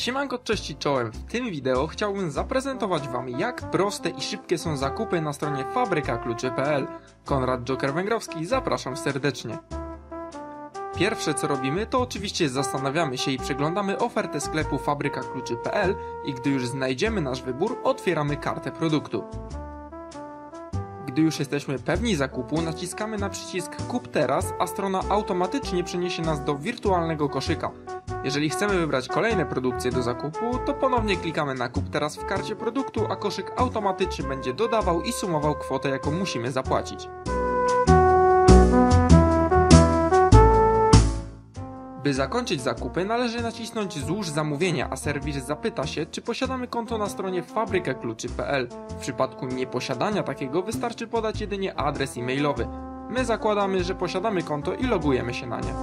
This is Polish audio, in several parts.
Siemanko, cześć i czołem. W tym wideo chciałbym zaprezentować Wam, jak proste i szybkie są zakupy na stronie fabrykakluczy.pl. Konrad Joker Węgrowski, zapraszam serdecznie. Pierwsze co robimy, to oczywiście zastanawiamy się i przeglądamy ofertę sklepu fabrykakluczy.pl i gdy już znajdziemy nasz wybór, otwieramy kartę produktu. Gdy już jesteśmy pewni zakupu, naciskamy na przycisk Kup teraz, a strona automatycznie przeniesie nas do wirtualnego koszyka. Jeżeli chcemy wybrać kolejne produkcje do zakupu, to ponownie klikamy na Kup teraz w karcie produktu, a koszyk automatycznie będzie dodawał i sumował kwotę, jaką musimy zapłacić. By zakończyć zakupy, należy nacisnąć Złóż zamówienia, a serwis zapyta się, czy posiadamy konto na stronie fabrykakluczy.pl. W przypadku nieposiadania takiego wystarczy podać jedynie adres e-mailowy. My zakładamy, że posiadamy konto i logujemy się na nie.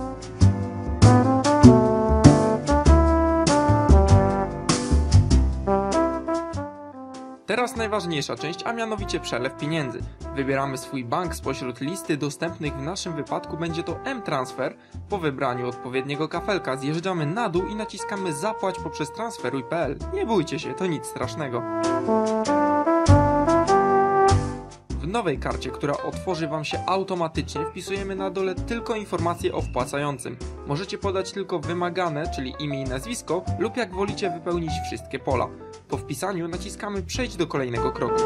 Teraz najważniejsza część, a mianowicie przelew pieniędzy. Wybieramy swój bank spośród listy dostępnych, w naszym wypadku będzie to mTransfer. Po wybraniu odpowiedniego kafelka zjeżdżamy na dół i naciskamy Zapłać poprzez transferuj.pl. Nie bójcie się, to nic strasznego. W nowej karcie, która otworzy Wam się automatycznie, wpisujemy na dole tylko informacje o wpłacającym. Możecie podać tylko wymagane, czyli imię i nazwisko, lub jak wolicie wypełnić wszystkie pola. Po wpisaniu naciskamy Przejdź do kolejnego kroku.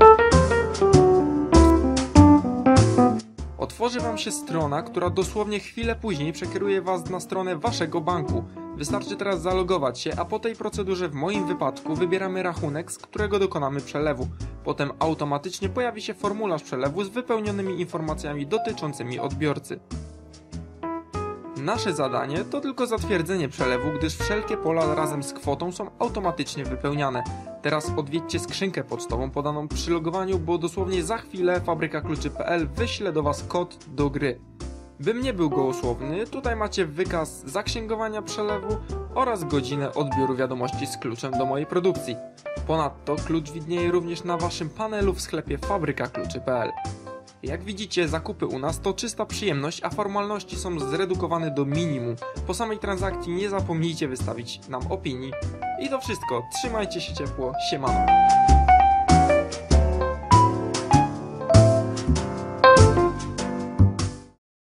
Otworzy Wam się strona, która dosłownie chwilę później przekieruje Was na stronę Waszego banku. Wystarczy teraz zalogować się, a po tej procedurze w moim wypadku wybieramy rachunek, z którego dokonamy przelewu. Potem automatycznie pojawi się formularz przelewu z wypełnionymi informacjami dotyczącymi odbiorcy. Nasze zadanie to tylko zatwierdzenie przelewu, gdyż wszelkie pola razem z kwotą są automatycznie wypełniane. Teraz odwiedźcie skrzynkę pocztową podaną przy logowaniu, bo dosłownie za chwilę fabrykakluczy.pl wyśle do Was kod do gry. Bym nie był gołosłowny, tutaj macie wykaz zaksięgowania przelewu oraz godzinę odbioru wiadomości z kluczem do mojej produkcji. Ponadto klucz widnieje również na Waszym panelu w sklepie fabrykakluczy.pl. Jak widzicie, zakupy u nas to czysta przyjemność, a formalności są zredukowane do minimum. Po samej transakcji nie zapomnijcie wystawić nam opinii. I to wszystko, trzymajcie się ciepło, siemano.